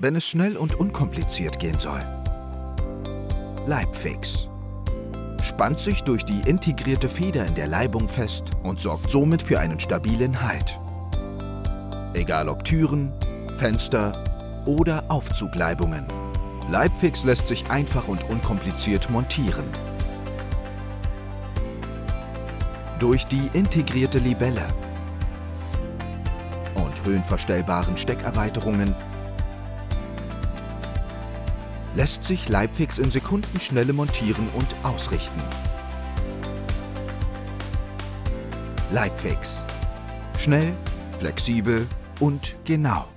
wenn es schnell und unkompliziert gehen soll. Leibfix. Spannt sich durch die integrierte Feder in der Leibung fest und sorgt somit für einen stabilen Halt. Egal ob Türen, Fenster oder Aufzugleibungen. Leibfix lässt sich einfach und unkompliziert montieren. Durch die integrierte Libelle und höhenverstellbaren Steckerweiterungen lässt sich Leibfix in Sekundenschnelle montieren und ausrichten. Leibfix. Schnell, flexibel und genau.